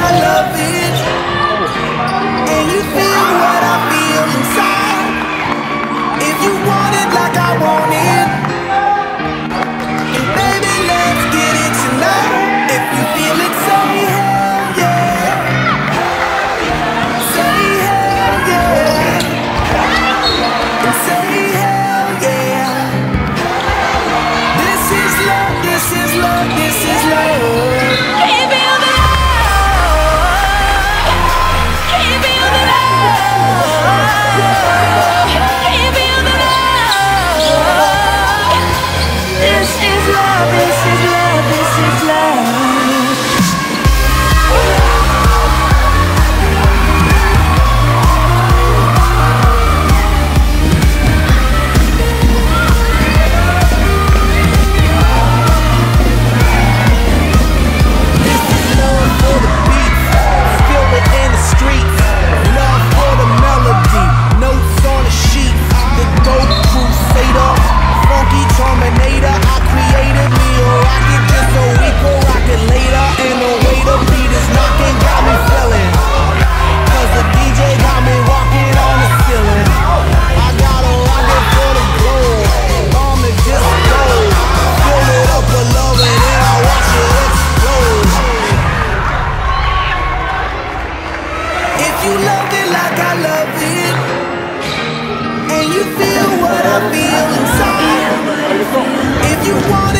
I love it, and you feel what I feel inside. If you want it like I want it, and baby, let's get it tonight. If you feel it, say hell yeah. Say hell yeah. And say hell yeah. This is love, this is love, this is love. You love it like I love it, and you feel what I feel inside. If you want it